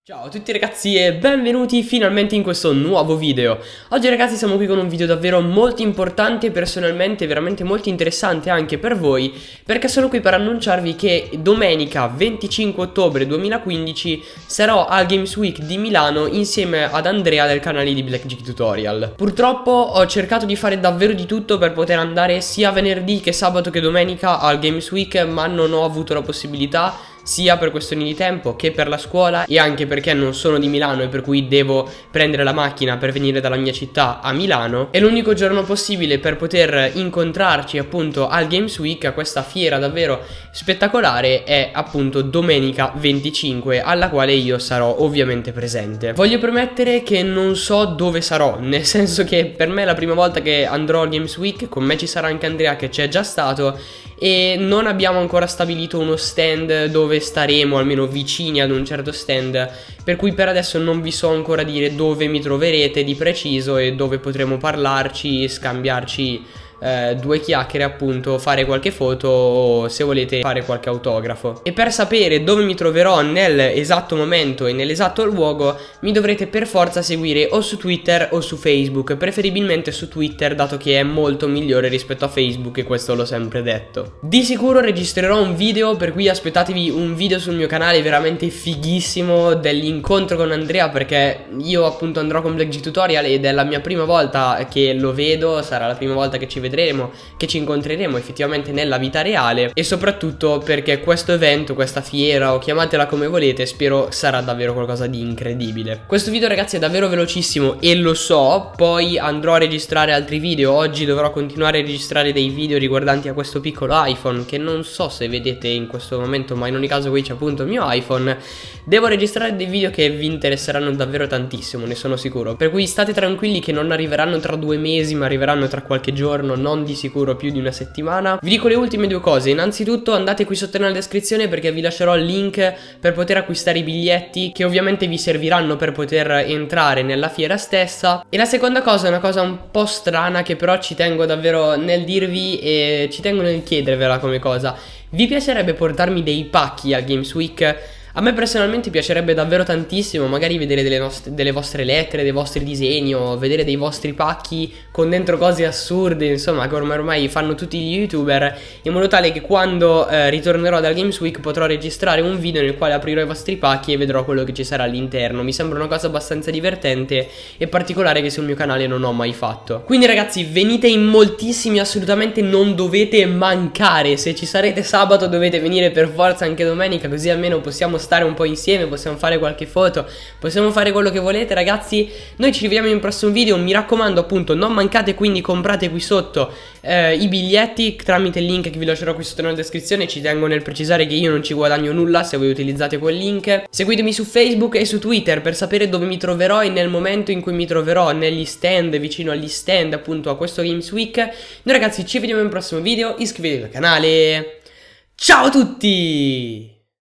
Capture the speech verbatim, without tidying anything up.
Ciao a tutti ragazzi e benvenuti finalmente in questo nuovo video. Oggi ragazzi siamo qui con un video davvero molto importante e personalmente veramente molto interessante anche per voi, perché sono qui per annunciarvi che domenica venticinque ottobre duemilaquindici sarò al Games Week di Milano insieme ad Andrea del canale di Blackjack Tutorial. Purtroppo ho cercato di fare davvero di tutto per poter andare sia venerdì che sabato che domenica al Games Week, ma non ho avuto la possibilità, sia per questioni di tempo che per la scuola e anche perché non sono di Milano e per cui devo prendere la macchina per venire dalla mia città a Milano. E l'unico giorno possibile per poter incontrarci appunto al Games Week, a questa fiera davvero spettacolare, è appunto domenica venticinque, alla quale io sarò ovviamente presente. Voglio premettere che non so dove sarò, nel senso che per me è la prima volta che andrò al Games Week, con me ci sarà anche Andrea che c'è già stato e non abbiamo ancora stabilito uno stand dove staremo, almeno vicini ad un certo stand, per cui per adesso non vi so ancora dire dove mi troverete di preciso e dove potremo parlarci, scambiarci eh, due chiacchiere appunto, fare qualche foto o se volete fare qualche autografo. E per sapere dove mi troverò nell'esatto momento e nell'esatto luogo mi dovrete per forza seguire o su Twitter o su Facebook, preferibilmente su Twitter dato che è molto migliore rispetto a Facebook e questo l'ho sempre detto. Di sicuro registrerò un video, per cui aspettatevi un video sul mio canale veramente fighissimo dell'incontro con Andrea, perché io appunto andrò con Blackjack Tutorial ed è la mia prima volta che lo vedo, sarà la prima volta che ci vedremo, che ci incontreremo effettivamente nella vita reale, e soprattutto perché questo evento, questa fiera o chiamatela come volete, spero sarà davvero qualcosa di incredibile. Questo video ragazzi è davvero velocissimo e lo so, poi andrò a registrare altri video. Oggi dovrò continuare a registrare dei video riguardanti a questo piccolo iPhone che non so se vedete in questo momento, ma in ogni caso qui c'è appunto il mio iPhone. Devo registrare dei video che vi interesseranno davvero tantissimo, ne sono sicuro, per cui state tranquilli che non arriveranno tra due mesi ma arriveranno tra qualche giorno, non di sicuro più di una settimana. Vi dico le ultime due cose: innanzitutto andate qui sotto nella descrizione perché vi lascerò il link per poter acquistare i biglietti che ovviamente vi serviranno per poter entrare nella fiera stessa. E la seconda cosa è una cosa un po' strana che però ci tengo davvero nel dirvi e ci tengo nel chiedervela come cosa: vi piacerebbe portarmi dei pacchi al Games Week? A me personalmente piacerebbe davvero tantissimo magari vedere delle, delle vostre lettere, dei vostri disegni o vedere dei vostri pacchi con dentro cose assurde, insomma, che ormai, ormai fanno tutti gli youtuber, in modo tale che quando eh, ritornerò dal Games Week potrò registrare un video nel quale aprirò i vostri pacchi e vedrò quello che ci sarà all'interno. Mi sembra una cosa abbastanza divertente e particolare che sul mio canale non ho mai fatto. Quindi ragazzi, venite in moltissimi, assolutamente non dovete mancare. Se ci sarete sabato dovete venire per forza anche domenica, così almeno possiamo stare un po' insieme, possiamo fare qualche foto, possiamo fare quello che volete ragazzi. Noi ci rivediamo in un prossimo video, mi raccomando appunto non mancate, quindi comprate qui sotto eh, i biglietti tramite il link che vi lascerò qui sotto nella descrizione. Ci tengo nel precisare che io non ci guadagno nulla se voi utilizzate quel link. Seguitemi su Facebook e su Twitter per sapere dove mi troverò e nel momento in cui mi troverò negli stand, vicino agli stand appunto a questo Games Week. Noi ragazzi ci vediamo in un prossimo video, iscrivetevi al canale, ciao a tutti!